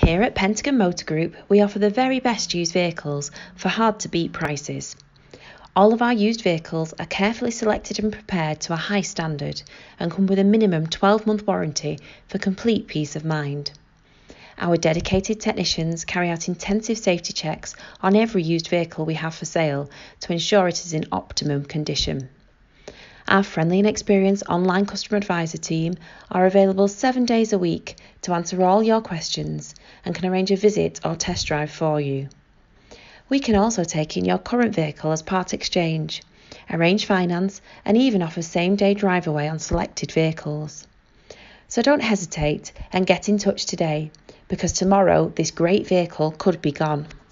Here at Pentagon Motor Group, we offer the very best used vehicles for hard-to-beat prices. All of our used vehicles are carefully selected and prepared to a high standard and come with a minimum 12-month warranty for complete peace of mind. Our dedicated technicians carry out intensive safety checks on every used vehicle we have for sale to ensure it is in optimum condition. Our friendly and experienced online customer advisor team are available 7 days a week to answer all your questions and can arrange a visit or test drive for you. We can also take in your current vehicle as part exchange, arrange finance and even offer same-day drive away on selected vehicles. So don't hesitate and get in touch today, because tomorrow this great vehicle could be gone.